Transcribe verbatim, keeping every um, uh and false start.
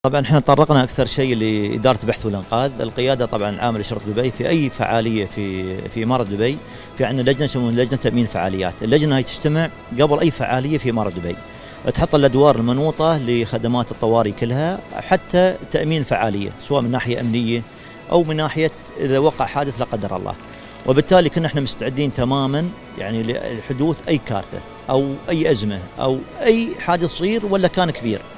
طبعا احنا تطرقنا اكثر شيء لاداره البحث والانقاذ، القياده طبعا العامه لشرطه دبي في اي فعاليه في في اماره دبي، في عندنا لجنه يسمونها لجنه تامين فعاليات، اللجنه هي تجتمع قبل اي فعاليه في اماره دبي، تحط الادوار المنوطه لخدمات الطوارئ كلها حتى تامين الفعاليه، سواء من ناحيه امنيه او من ناحيه اذا وقع حادث لا قدر الله. وبالتالي كنا احنا مستعدين تماما يعني لحدوث اي كارثه او اي ازمه او اي حادث صغير ولا كان كبير.